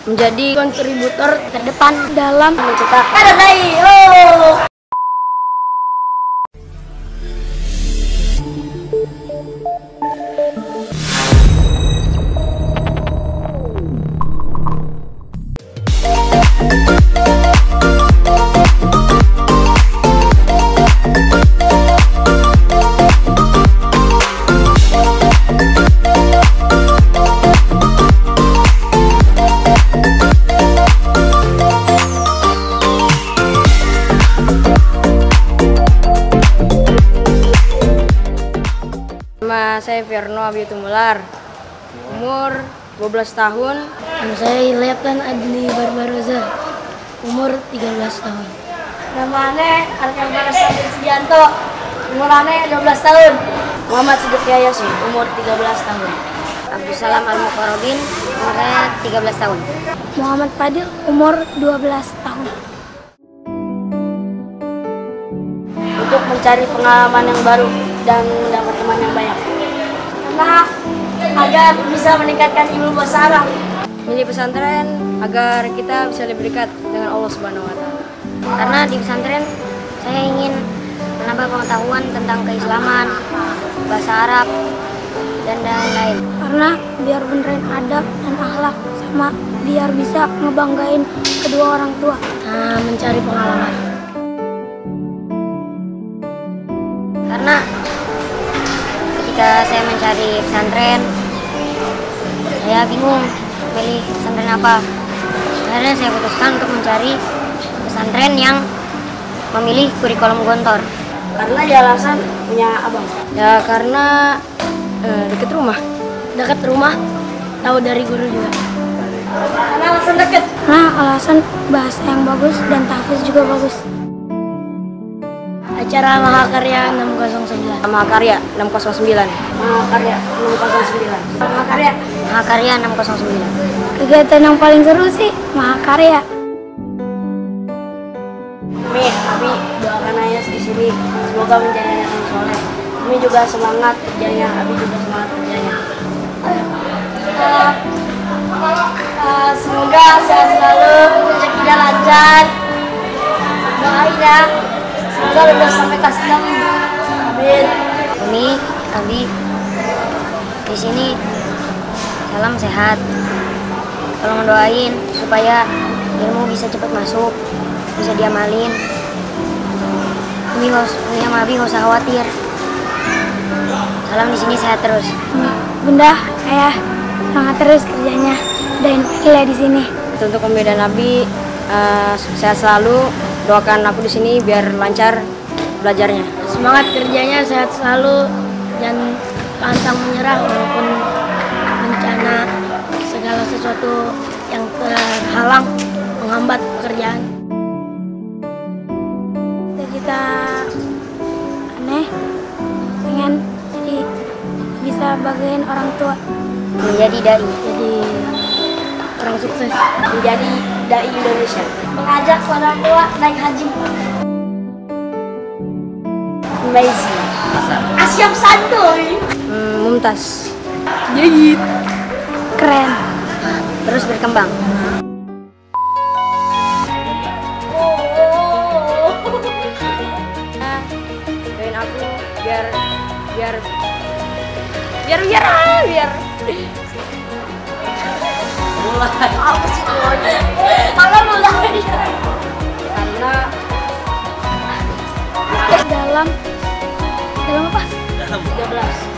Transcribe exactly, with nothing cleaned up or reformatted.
menjadi kontributor terdepan dalam mencetak Adai. Oh. Nama saya Firno Abi Tumular, umur dua belas tahun. Nama saya Lepan Adni Barbaroza, umur tiga belas tahun. Nama ane Arkan Barasabit Sugianto, umur ane dua belas tahun. Muhammad Siddiq Yayasi, umur tiga belas tahun. Abdul Salam Al-Muqarrabin, umurnya tiga belas tahun. Muhammad Fadil, umur dua belas tahun. Untuk mencari pengalaman yang baru dan mendapat teman yang banyak. Nah, agar bisa meningkatkan ilmu bahasa Arab. Milih pesantren agar kita bisa lebih dekat dengan Allah Subhanahu Wa Taala. Karena di pesantren saya ingin menambah pengetahuan tentang keislaman, bahasa Arab, dan lain-lain. Karena biar benerin adab dan akhlak, sama biar bisa ngebanggain kedua orang tua. Nah, mencari pengalaman. Karena ketika saya mencari pesantren, saya bingung pilih pesantren apa. Akhirnya saya putuskan untuk mencari pesantren yang memilih kurikulum Gontor. Karena dia alasan punya abang. Ya karena eh, dekat rumah. Dekat rumah, tahu dari guru juga. Karena alasan deket. Nah, alasan bahasa yang bagus dan tahfiz juga bagus. Acara Mahakarya enam nol sembilan. Mahakarya enam nol sembilan. Mahakarya enam nol sembilan. Mahakarya. Mahakarya enam nol sembilan. Kegiatan yang paling seru sih Mahakarya. Kami, kami doakan Ayah di sini semoga menjadi anak yang soleh. Kami juga semangat kerjanya, Abi juga semangat kerjanya. Uh, uh, semoga sehat selalu, rezekinya lancar. Doain ya. Semoga lulus sampai kelas enam. Amin. Umi, Abi, di sini salam sehat. Tolong doain supaya ilmu bisa cepat masuk, bisa diamalin. Umi, Umi sama Abi nggak usah khawatir. Salam di sini sehat terus. Bunda, ayah, semangat terus kerjanya. Dan ya di sini. Untuk Umi dan Abi uh, sehat selalu. Doakan aku di sini biar lancar belajarnya. Semangat kerjanya, sehat selalu, dan pantang menyerah walaupun bencana segala sesuatu yang terhalang menghambat pekerjaan. Kita aneh, pengen jadi bisa bagain orang tua. Menjadi dai. Jadi Orang sukses menjadi dai Indonesia. mengajak orang tua naik haji. Amazing. Asyam santuy. Hmm, Mumtaz. Jadi keren. Terus berkembang. Doain aku biar biar biar biar biar Mulai. Apa sih mulai? Kalau mulai. karena Dalam dalam apa? tiga belas